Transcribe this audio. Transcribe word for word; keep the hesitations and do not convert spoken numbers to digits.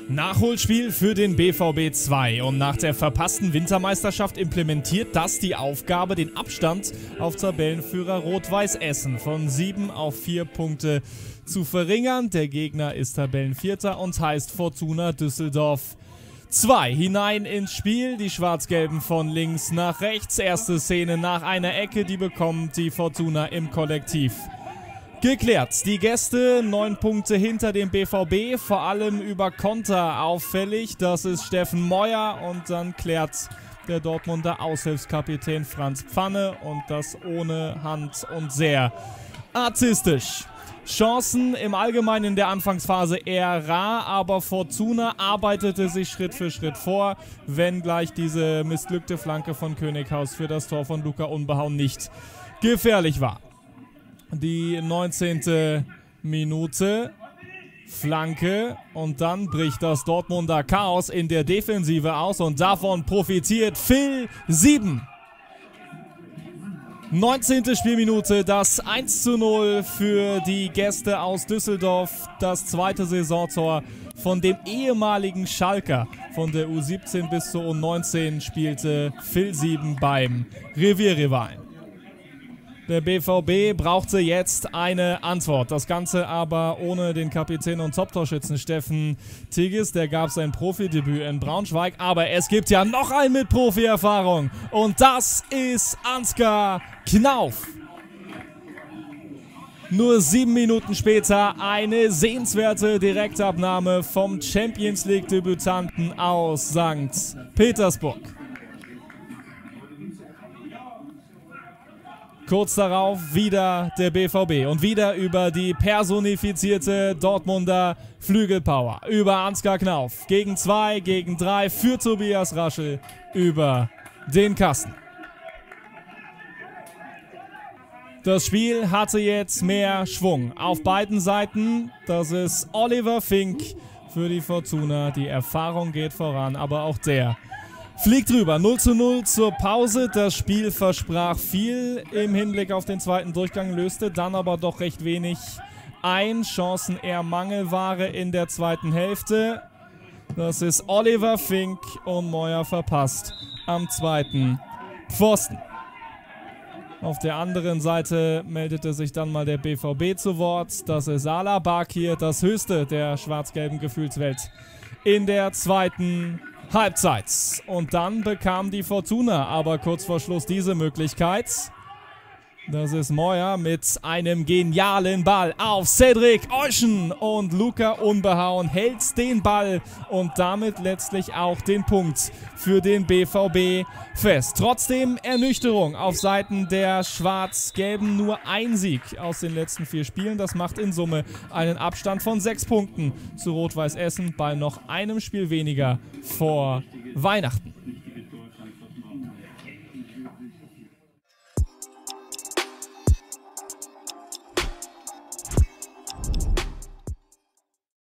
Nachholspiel für den B V B zwei und nach der verpassten Wintermeisterschaft implementiert das die Aufgabe, den Abstand auf Tabellenführer Rot-Weiß Essen von sieben auf vier Punkte zu verringern. Der Gegner ist Tabellenvierter und heißt Fortuna Düsseldorf zwei. Hinein ins Spiel, die Schwarz-Gelben von links nach rechts. Erste Szene nach einer Ecke, die bekommt die Fortuna im Kollektiv geklärt. Die Gäste neun Punkte hinter dem B V B, vor allem über Konter auffällig. Das ist Steffen Meuer und dann klärt der Dortmunder Aushilfskapitän Franz Pfanne und das ohne Hand und sehr artistisch. Chancen im Allgemeinen in der Anfangsphase eher rar, aber Fortuna arbeitete sich Schritt für Schritt vor, wenngleich diese missglückte Flanke von Könighaus für das Tor von Luca Unbehauen nicht gefährlich war. Die neunzehnte Minute, Flanke und dann bricht das Dortmunder Chaos in der Defensive aus und davon profitiert Phil Sieben. neunzehnte Spielminute, das eins zu null für die Gäste aus Düsseldorf, das zweite Saisontor von dem ehemaligen Schalker. Von der U siebzehn bis zur U neunzehn spielte Phil Sieben beim Revierrivalen. Der B V B brauchte jetzt eine Antwort. Das Ganze aber ohne den Kapitän und Top-Torschützen Steffen Tigges. Der gab sein Profidebüt in Braunschweig. Aber es gibt ja noch einen mit Profi-Erfahrung. Und das ist Ansgar Knauf. Nur sieben Minuten später eine sehenswerte Direktabnahme vom Champions League-Debütanten aus Sankt Petersburg. Kurz darauf wieder der B V B und wieder über die personifizierte Dortmunder Flügelpower. Über Ansgar Knauf. Gegen zwei, gegen drei für Tobias Raschel über den Kasten. Das Spiel hatte jetzt mehr Schwung auf beiden Seiten. Das ist Oliver Fink für die Fortuna. Die Erfahrung geht voran, aber auch der fliegt rüber. null zu null zur Pause. Das Spiel versprach viel im Hinblick auf den zweiten Durchgang, löste dann aber doch recht wenig ein. Chancen eher Mangelware in der zweiten Hälfte. Das ist Oliver Fink und Meuer verpasst am zweiten Pfosten. Auf der anderen Seite meldete sich dann mal der B V B zu Wort. Das ist Salah Bakir, das höchste der schwarz-gelben Gefühlswelt in der zweiten Halbzeit. Und dann bekam die Fortuna aber kurz vor Schluss diese Möglichkeit. Das ist Meuer mit einem genialen Ball auf Cedric Euschen und Luca Unbehauen hält den Ball und damit letztlich auch den Punkt für den B V B fest. Trotzdem Ernüchterung auf Seiten der Schwarz-Gelben, nur ein Sieg aus den letzten vier Spielen. Das macht in Summe einen Abstand von sechs Punkten zu Rot-Weiß Essen bei noch einem Spiel weniger vor Weihnachten.